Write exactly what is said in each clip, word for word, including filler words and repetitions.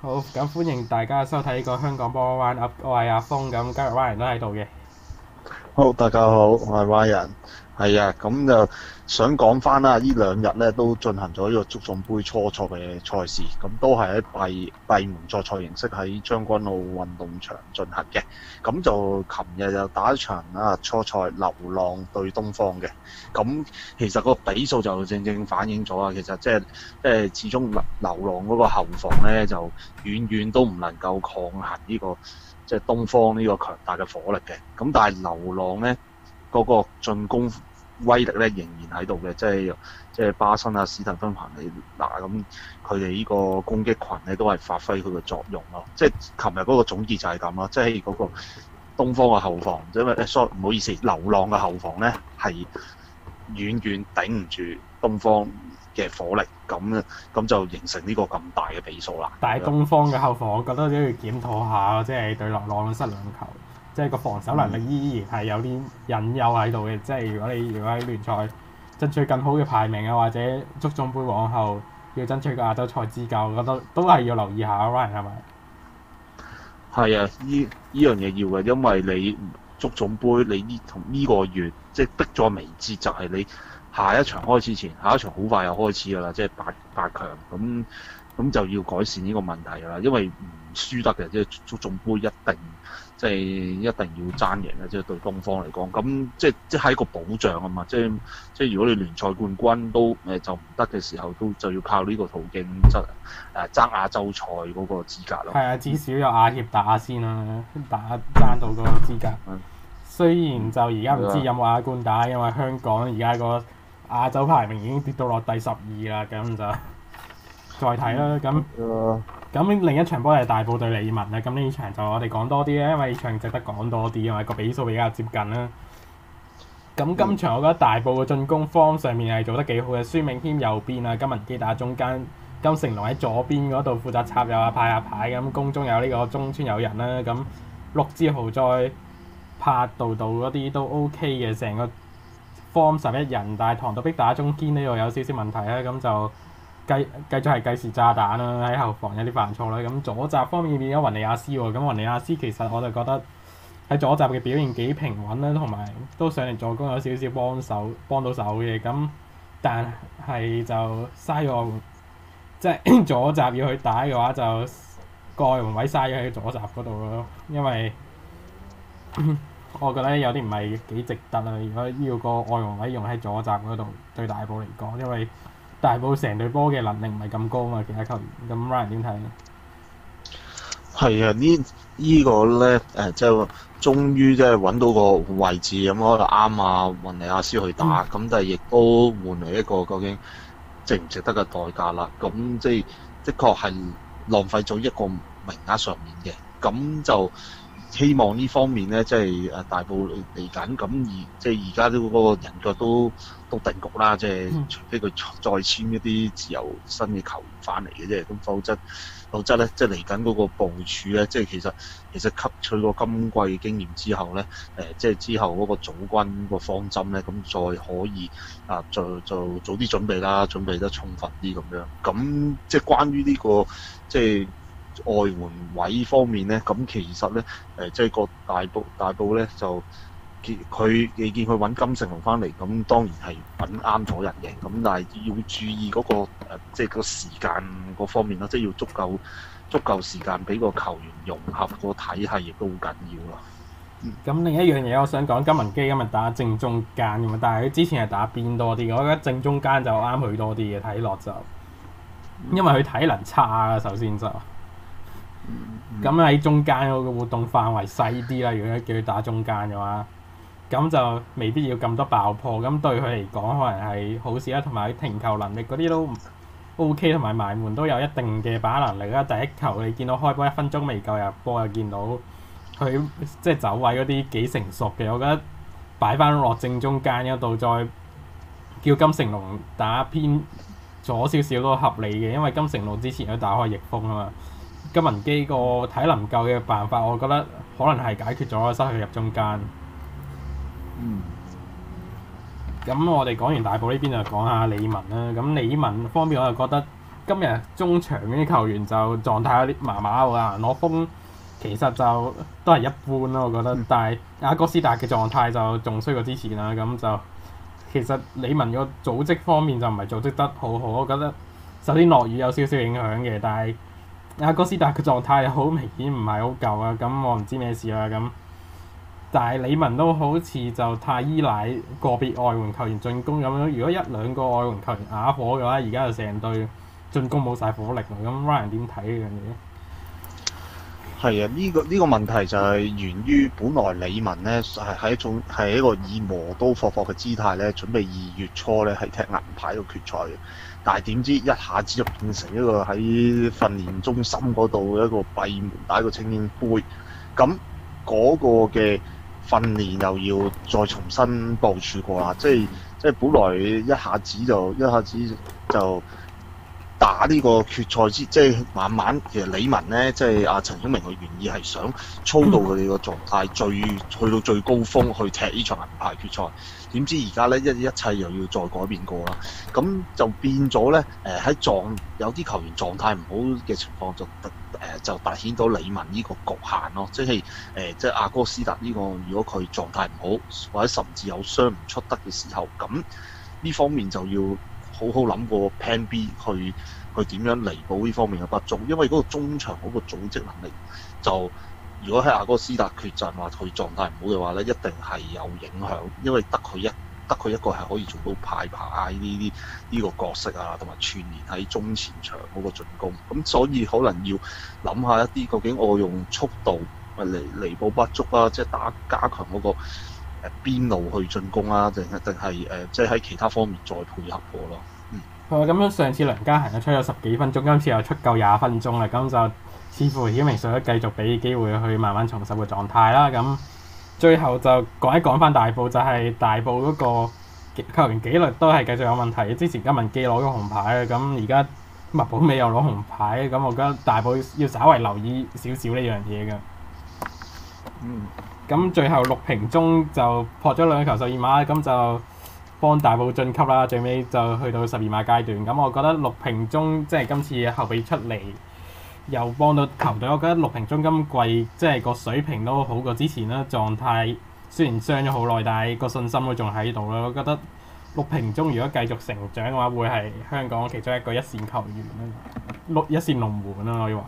好，咁歡迎大家收睇呢個香港波灣 Up，我係阿峰，咁今日灣人都喺度嘅。 好，大家好，我係 Ryan。係啊，咁就想講翻啦，呢兩日咧都進行咗呢個足總杯初賽嘅賽事，咁都係喺閉閉門作賽形式喺將軍澳運動場進行嘅。咁就琴日就打一場啊初賽，流浪對東方嘅。咁其實個比數就正正反映咗啊，其實即係即係始終流流浪嗰個後防咧就遠遠都唔能夠抗衡呢個即係東方呢個強大嘅火力嘅。咁但係流浪咧嗰、那個進攻威力咧仍然喺度嘅，即係即係巴辛啊、史提芬彭尼嗱咁，佢哋呢個攻擊群咧都係發揮佢嘅作用咯。即係琴日嗰個總結就係咁咯，即係嗰個東方嘅後防，因為誒 sorry 唔好意思，流浪嘅後防咧係遠遠頂唔住東方嘅火力，咁咁就形成呢個咁大嘅比數啦。 但係東方嘅後防，我覺得都要檢討下，即係對流浪失兩球，即係個防守能力依然係有啲隱憂喺度嘅。即係如果你如果喺聯賽爭取更好嘅排名啊，或者足總杯往後要爭取個亞洲賽資格，我覺得都係要留意下 Ryan 係咪？ 係啊，呢呢樣嘢要嘅，因為你足總杯你呢同呢個月即係逼咗眉睫，就係你下一場開始前，下一場好快又開始㗎啦，即係八八強咁咁就要改善呢個問題㗎啦，因為唔輸得嘅，即係足總杯一定即係一定要爭贏嘅，即係對東方嚟講，咁即係即係一個保障啊嘛，即係即係如果你聯賽冠軍都誒就唔得嘅時候，都就要靠呢個途徑爭誒爭亞洲賽嗰個資格咯。 係啊，至少有亞協打先啦，打爭到嗰個資格。 嗯雖然就而家唔知有冇亞冠打，因為香港而家個亞洲排名已經跌到落第十二啦，咁就再睇啦。咁咁另一場波係大埔對理文啦。咁呢場就我哋講多啲咧，因為呢場值得講多啲，因為個比數比較接近啦。咁今場我覺得大埔嘅進攻方上面係做得幾好嘅，孫銘謙右邊啊，金文基打中間，金城龍喺左邊嗰度負責插入啊、派下牌咁，攻中有呢個中村有人啦。咁陸志豪再拍道道嗰啲都 OK 嘅，成個 form 十一人，但係唐道碧打中堅呢度有少少問題啦，咁就繼繼續係計時炸彈啦，喺後防有啲犯錯啦。咁左閘方面變咗雲尼亞斯喎，咁雲尼亞斯其實我就覺得喺左閘嘅表現幾平穩啦，同埋都上嚟助攻有少少幫手幫到手嘅，咁但係就嘥咗，即係左閘要去打嘅話就個外援位嘥咗喺左閘嗰度咯，因為我覺得有啲唔係幾值得啦。如果要個外援位用喺左閘嗰度，對大埔嚟講，因為大埔成隊波嘅能力唔係咁高啊嘛，其他球員。咁 Ryan 點睇咧？ 係啊，呢呢個咧誒，即係終於即係揾到個位置咁，可能啱啊雲尼亞斯去打，咁、嗯、但係亦都換嚟一個究竟值唔值得嘅代價啦。咁即係的確係浪費咗一個名額上面嘅，咁就。希望呢方面咧，即係誒大埔嚟緊，咁而即係而家都嗰個人腳都都定局啦，即係除非佢再簽一啲自由新嘅球員翻嚟嘅啫，咁否則否則咧，即係嚟緊嗰個部署咧，即係其實其實吸取過今季經驗之後咧，誒、呃、即係之後嗰個組軍個方針咧，咁再可以啊，就就早啲準備啦，準備得充分啲咁樣，咁即係關於呢、這個即係。外援位方面咧，咁其實咧，誒、呃、即係個大埔大埔咧就佢你見佢揾金城龍翻嚟，咁當然係揾啱咗人嘅，咁但係要注意嗰、那個、呃、即係個時間嗰方面咯，即係要足夠足夠時間俾個球員融合個體系，亦都好緊要咯。 咁、嗯、另一樣嘢我想講，金文基今日打正中間咁嘛，但係佢之前係打邊多啲嘅，我覺得正中間就啱佢多啲嘅，睇落就因為佢體能差啊，首先就。咁喺、嗯、中間嗰個活動範圍細啲啦，如果叫佢打中間嘅話，咁就未必要咁多爆破，咁對佢嚟講可能係好事啦。同埋停球能力嗰啲都 OK， 同埋埋門都有一定嘅把握能力啦。第一球你見到開波一分鐘未夠入波，又見到佢即係走位嗰啲幾成熟嘅，我覺得擺翻落正中間嗰度，再叫金城龍打偏左少少都合理嘅，因為金城龍之前都打開逆風啊嘛。金文基個體能夠嘅辦法，我覺得可能係解決咗失去入中間。 嗯。 咁我哋講完大埔呢邊就講下理文啦。咁理文方面我就覺得今日中場嗰啲球員就狀態有啲麻麻喎，阿攞風其實就都係一般咯，我覺得。但係阿哥斯達嘅狀態就仲衰過之前啦，咁就其實李文個組織方面就唔係組織得好好，我覺得首先落雨有少少影響嘅，但係阿哥斯達嘅狀態好明顯唔係好夠啊，咁我唔知咩事啦咁。但係李文都好似就太依賴個別外援球員進攻咁樣，如果一兩個外援球員啞火嘅話，而家就成隊進攻冇晒火力喎，咁 Ryan 點睇呢樣嘢？ 係啊，呢、這個呢、這個問題就係源於本來李文咧係喺一種係一個以磨刀霍霍嘅姿態咧，準備二月初咧係踢銀牌個決賽嘅，但係點知一下子就變成一個喺訓練中心嗰度一個閉門打一個菁英杯，咁嗰個嘅訓練又要再重新部署過啦，即係即係本來一下子就一下子就。打呢個決賽之，即係慢慢其實李文咧，即係阿陳曉明嘅原意係想操到佢哋個狀態最去到最高峰去踢呢場銀牌決賽。點知而家咧一一切又要再改變過啦，咁就變咗咧誒喺狀有啲球員狀態唔好嘅情況就突誒、呃、就凸顯到李文呢個局限咯，即係誒、呃、即係阿哥斯達呢、這個如果佢狀態唔好或者甚至有傷唔出得嘅時候，咁呢方面就要好好諗個 Plan B 去去點樣彌補呢方面嘅不足，因為嗰個中場嗰個組織能力就如果喺阿哥斯達缺陣話佢狀態唔好嘅話咧，一定係有影響，因為得佢一得佢一個係可以做到派牌呢啲呢個角色啊，同埋串連喺中前場嗰個進攻，咁所以可能要諗下一啲究竟我用速度嚟彌補不足啊，即係打加強嗰個誒邊路去進攻啊，定係定係誒即係喺其他方面再配合過咯。嗯， 係咁樣上次梁家恒就出咗十幾分鐘，今次又出夠廿分鐘啦，咁就似乎曉明想繼續俾機會去慢慢重拾個狀態啦。咁最後就講一講翻大埔，就係、是、大埔嗰個球員紀律都係繼續有問題。之前金文基攞咗紅牌啊，咁而家麥保美又攞紅牌，咁我覺得大埔要稍為留意少少呢樣嘢㗎。 嗯。 咁最後六平中就破咗兩個球十二碼，咁就幫大埔晉級啦。最尾就去到十二碼階段。咁我覺得六平中即係今次後備出嚟又幫到球隊。我覺得六平中今季即係個水平都好過之前啦，狀態雖然傷咗好耐，但係個信心都仲喺度啦。我覺得六平中如果繼續成長嘅話，會係香港其中一個一線球員啦，六一線龍門啦可以話。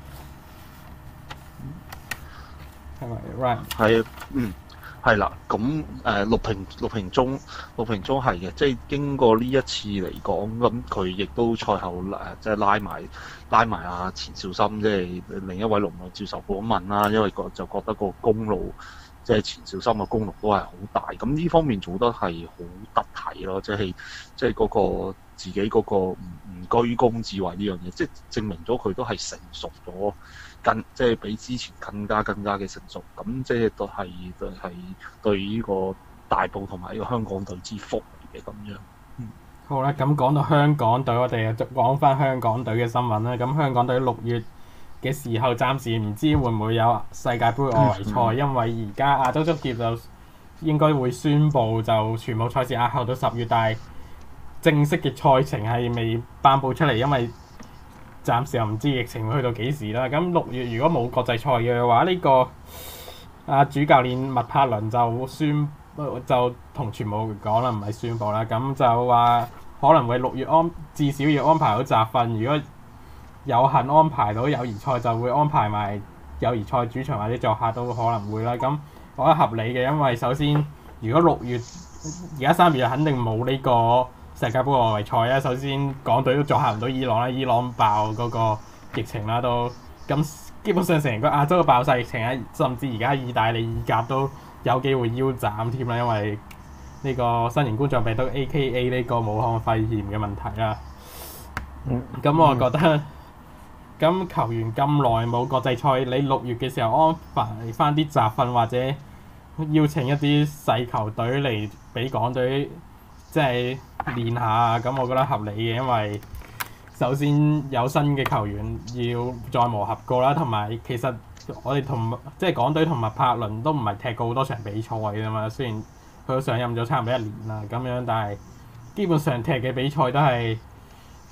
係咪 Ryan？ 係，嗯，係啦。咁誒、呃、六平六平中六平中係嘅，即係經過呢一次嚟講，咁佢亦都賽後誒即係拉埋拉埋阿錢少森，即係另一位龍門接受訪問啦。因為覺就覺得個功勞即係錢少森嘅功勞都係好大。咁呢方面做得係好得體咯，即係即係嗰個自己嗰個唔唔居功自偉呢樣嘢，即係證明咗佢都係成熟咗。更即係比之前更加更加嘅成熟，咁即係都係都係對呢個大埔同埋呢個香港隊之福嚟嘅咁樣。嗯， 好啦，咁講到香港隊，我哋就講翻香港隊嘅新聞啦。咁香港隊六月嘅時候，暫時唔知會唔會有世界盃外圍賽，嗯嗯、因為而家亞洲足協就應該會宣布就全部賽事押後到十月，但係正式嘅賽程係未頒布出嚟，因為暫時又唔知疫情會去到幾時啦。咁六月如果冇國際賽嘅話，呢、這個啊主教練麥柏倫就宣就同傳媒講啦，唔係宣佈啦。咁就話可能會六月安至少要安排好集訓，如果有幸安排到友誼賽，就會安排埋友誼賽主場或者作客都可能會啦。咁我覺得合理嘅，因為首先如果六月而家三月肯定冇呢個世界盃外圍賽啊，首先港隊都作客唔到伊朗啦，伊朗爆嗰個疫情啦都，咁基本上成個亞洲都爆晒疫情啊，甚至而家意大利意甲都有機會腰斬添啦，因為呢個新型冠狀病毒 A K A 呢個武漢肺炎嘅問題啦。咁、嗯、我覺得，咁、嗯、球員咁耐冇國際賽，你六月嘅時候安排翻啲集訓或者邀請一啲細球隊嚟俾港隊即係練下，咁我覺得合理嘅，因為首先有新嘅球員要再磨合過啦，同埋其實我哋同即係港隊同麥柏倫都唔係踢過好多場比賽㗎嘛，雖然佢都上任咗差唔多一年啦咁樣，但係基本上踢嘅比賽都係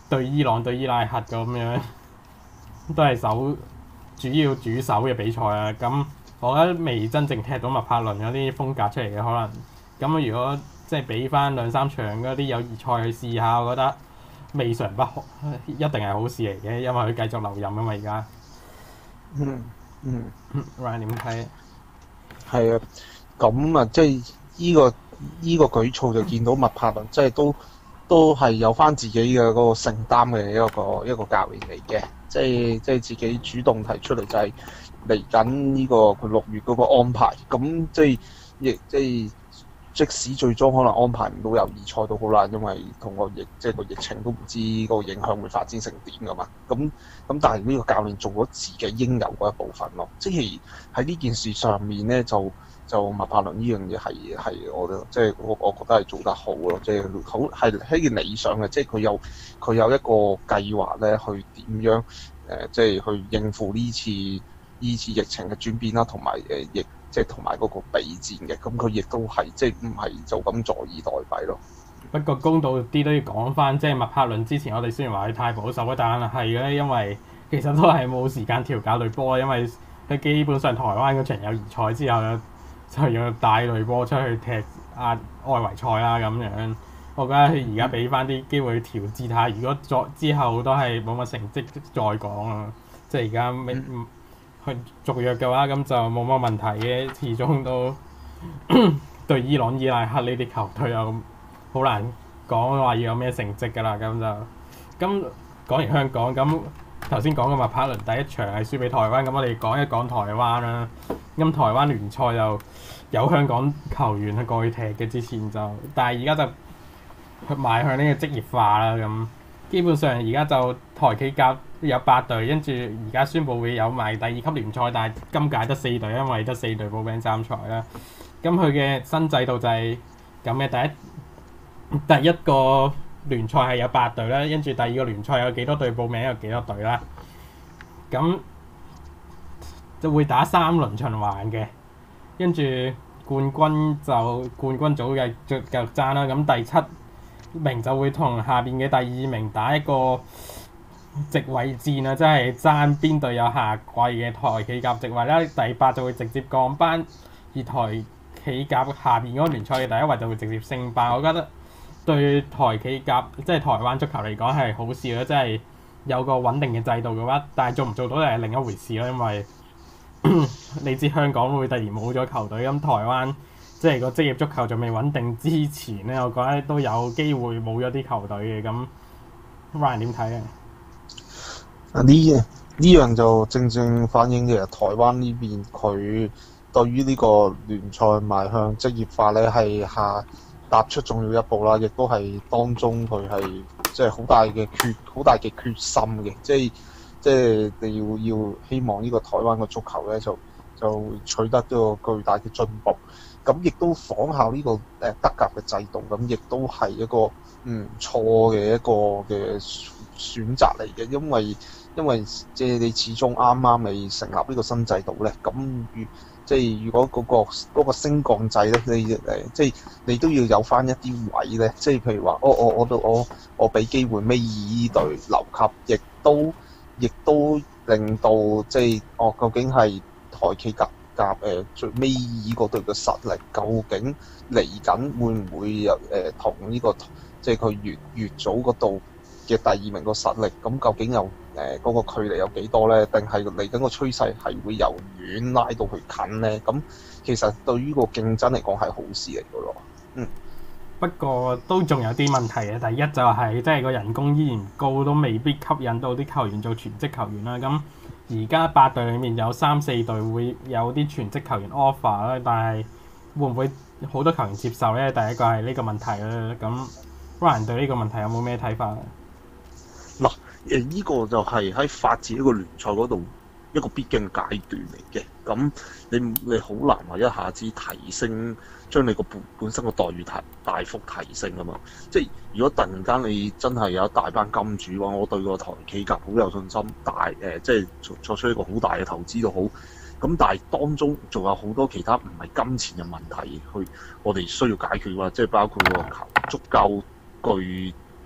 對伊朗對伊拉克咁樣，都係首主要主手嘅比賽啊。咁我覺得未真正踢到麥柏倫嗰啲風格出嚟嘅可能。咁如果即係俾翻兩三場嗰啲友誼賽去試下，我覺得未嘗不可，一定係好事嚟嘅，因為佢繼續留任啊嘛而家。 嗯嗯。 Ryan 點睇？ 係啊，咁啊，即係依個依個舉措就見到麥柏倫，即係都都係有翻自己嘅嗰個承擔嘅一個一個教練嚟嘅，即係即係自己主動提出嚟就係嚟緊呢個佢六月嗰個安排，咁即係亦即係即使最終可能安排唔到友誼賽都好啦，因為同個疫即係個疫情都唔知個影響會發展成點噶嘛，咁咁但係呢個教練做咗自己應有嗰一部分咯，即係喺呢件事上面咧就。就麥柏倫呢樣嘢係係我覺得即係我我覺得係做得好咯，即係好係係一件理想嘅，即係佢有佢有一個計劃咧，去點樣誒、呃，即係去應付呢次呢次疫情嘅轉變啦，同埋誒疫即係同埋嗰個備戰嘅，咁佢亦都係即係唔係就咁坐以待斃咯。 不過公道啲都要講翻，即係麥柏倫之前我哋雖然話佢太保守啊，但係係嘅，因為其實都係冇時間調教隊波，因為佢基本上台灣嗰場友誼賽之後就要帶隊波出去踢亞外圍賽啦咁樣。我覺得佢而家俾翻啲機會調節下，如果再之後都係冇乜成績再講啊。即係而家未去續約嘅話，咁就冇乜問題嘅。始終都對伊朗、伊拉克呢啲球隊又好難講話要有咩成績㗎啦。咁就咁講完香港，咁頭先講嘅麥柏倫第一場係輸俾台灣，咁我哋講一講台灣啦。咁台灣聯賽又有香港球員去過去踢嘅，之前就，但係而家就去邁向呢個職業化啦。咁基本上而家就台企甲有八隊，跟住而家宣布會有埋第二級聯賽，但係今屆得四隊，因為得四隊報名參賽啦。咁佢嘅新制度就係咁嘅，第一第一個聯賽係有八隊啦，跟住第二個聯賽有幾多隊報名有幾多隊啦。咁就會打三輪循環嘅，跟住冠軍就冠軍組嘅繼續爭啦。咁第七名就會同下邊嘅第二名打一個席位戰啊，即係爭邊隊有下季嘅台企甲席位啦。第八就會直接降班，而台企甲下邊嗰個聯賽嘅第一位就會直接升班。我覺得對台企甲即係台灣足球嚟講係好事咯，即係有個穩定嘅制度嘅話，但係做唔做到係另一回事咯，因為你知香港會突然冇咗球隊，咁台灣即係個職業足球仲未穩定之前咧，我覺得都有機會冇咗啲球隊嘅。咁 Ryan 點睇啊？ 啊呢呢樣就正正反映其實台灣呢邊佢對於呢個聯賽邁向職業化咧係下踏出重要一步啦，亦都係當中佢係即係好大嘅決好大嘅決心嘅，即係。即係你要要希望呢個台灣嘅足球咧，就就取得一個巨大嘅進步。咁亦都仿效呢個誒德甲嘅制度，咁亦都係一個唔錯嘅一個嘅選擇嚟嘅。因為因為即係你始終啱啱未成立呢個新制度咧，咁如即係如果嗰個嗰個升降制咧，你誒即係你都要有翻一啲位咧，即係譬如話，我我我都我我俾機會尾二呢隊留級，亦都。亦都令到即係哦，究竟係台企甲甲誒最尾二嗰隊嘅實力，究竟嚟緊會唔會有誒同呢個即係佢越越組嗰度嘅第二名個實力，咁究竟有誒嗰、呃嗰個距離有幾多咧？定係嚟緊個趨勢係會由遠拉到去近咧？咁其實對於個競爭嚟講係好事嚟嘅咯。嗯。 不過都仲有啲問題嘅，第一就係即係個人工依然高，都未必吸引到啲球員做全職球員啦。咁而家八隊裡面有三四隊會有啲全職球員 offer 啦，但係會唔會好多球員接受咧？第一個係呢個問題啦。咁 Ryan 對呢個問題有冇咩睇法？ 嗱，誒呢個就係喺發展一個聯賽嗰度一個必經階段嚟嘅。咁你你好難話一下子提升，將你個本本身個待遇提大幅提升啊嘛！即係如果突然間你真係有一大班金主嘅話，我對個台企甲好有信心，大誒、呃、即係作作出一個好大嘅投資都好。咁但係當中仲有好多其他唔係金錢嘅問題，去我哋需要解決嘅話，即係包括個球足夠具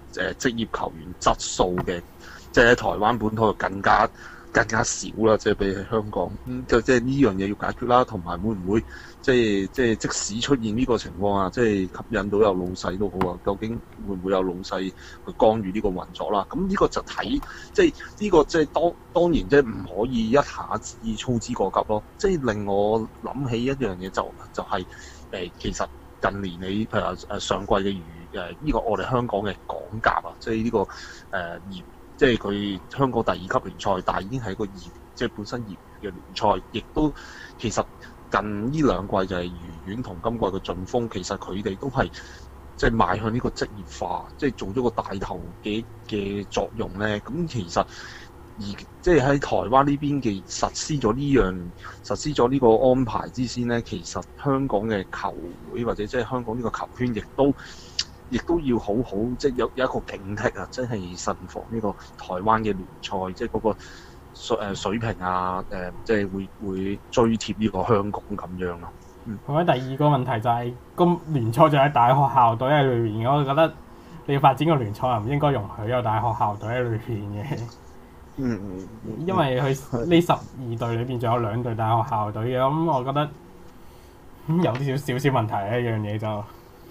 誒職業球員質素嘅，即係喺台灣本土就更加更加少啦，即係比起香港，咁就即係呢樣嘢要解決啦，同埋會唔會即係即係即使出現呢個情況啊，即係吸引到有老細都好啊，究竟會唔會有老細去干預呢個運作啦？咁呢個就睇即係呢個即係當當然即係唔可以一下子操之過急咯，即係令我諗起一樣嘢就就係、是、誒其實近年你譬如話誒上季嘅魚誒呢個我哋香港嘅港甲啊，即係呢、這個誒業。呃即係佢香港第二級聯賽，但係已經係一個業，即係本身業餘嘅聯賽，亦都其實近呢兩季就係愉園同今季嘅晉峰，其實佢哋都係即係邁向呢個職業化，即係做咗個帶頭嘅嘅作用咧。咁其實而即係喺台灣呢邊嘅實施咗呢樣實施咗呢個安排之先咧，其實香港嘅球會或者即係香港呢個球圈亦都。亦都要好好，即係有有一個警惕啊！即係慎防呢個台灣嘅聯賽，即係嗰個水誒水平啊，誒、呃、即係會會追貼呢個香港咁樣咯。嗯。 咁樣第二個問題就係、是，咁聯賽就喺大學校隊喺裏邊，我覺得你要發展個聯賽又唔應該容許有大學校隊喺裏邊嘅。 嗯嗯。 因為佢呢十二隊裏邊仲有兩隊大學校隊嘅，咁我覺得、嗯、有啲少少少問題呢一樣嘢就。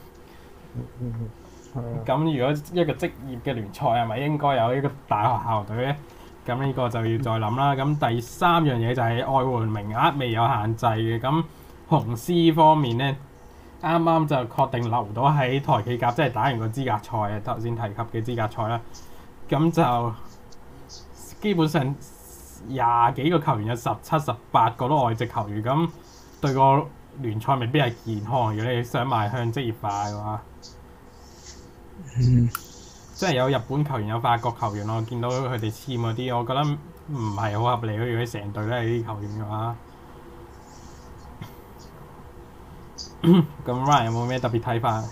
咁如果一個職業嘅聯賽係咪應該有一個大學校隊咧？咁呢個就要再諗啦。咁第三樣嘢就係外援名額未有限制嘅。咁雄獅方面咧，啱啱就確定留到喺台企甲，即係打完個資格賽啊，頭先提及嘅資格賽啦。咁就基本上廿幾個球員有十七、十八個都外籍球員，咁對個聯賽未必係健康。如果你想邁向職業化嘅話， 嗯， 即係有日本球員、有法國球員，我見到佢哋簽嗰啲，我覺得唔係好合理咯。如果成隊都係呢啲球員嘅話，咁 Ryan 有冇咩特別睇法？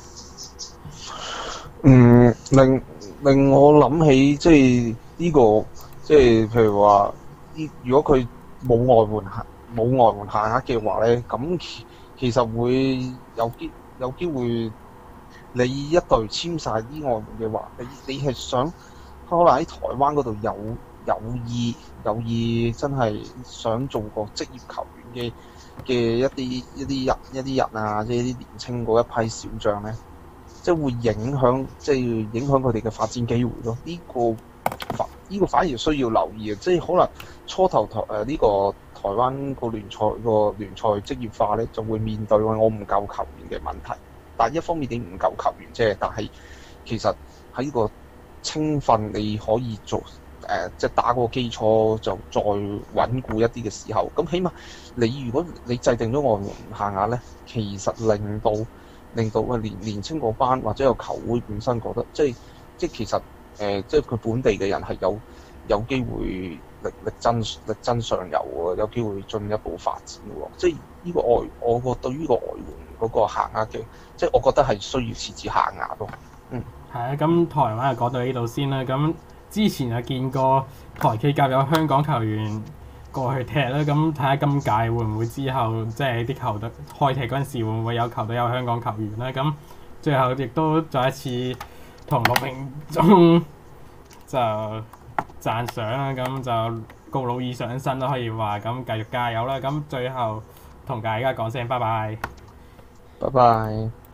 嗯，令令我諗起即係呢個，即係譬如話，呢如果佢冇外援限冇外援限額嘅話咧，咁其其實會有機有機會。你一隊簽晒啲外援嘅話，你你係想可能喺台灣嗰度有有意有意真係想做個職業球員嘅嘅一啲一啲人一啲人啊，即係啲年青嗰一批小將咧，即係會影響即係影響佢哋嘅發展機會咯。呢個反呢個反而需要留意嘅，即係可能初頭台誒呢個台灣個聯賽個聯賽職業化咧，就會面對我唔夠球員嘅問題。但一方面你唔夠球員啫，但係其實喺呢個青訓你可以做誒、呃，即係打個基礎就再穩固一啲嘅時候，咁起碼你如果你制定咗外援限額咧，其實令到令到啊年年青嗰班或者有球會本身覺得，即係即係其實誒、呃，即係佢本地嘅人係有有機會力力爭力爭上游喎，有機會進一步發展喎，即係呢個外我個對於個外援。嗰個限額嘅，即係我覺得係需要設置限額咯。嗯， 係啊，咁台灣就講到呢度先啦。咁之前就見過台企甲有香港球員過去踢啦，咁睇下今屆會唔會之後即係啲球隊開踢嗰陣時會唔會有球隊有香港球員咧？咁最後亦都再一次同陸明忠就讚賞啦，咁就告老已上身都可以話，咁繼續加油啦。咁最後同大家講聲拜拜。 拜拜。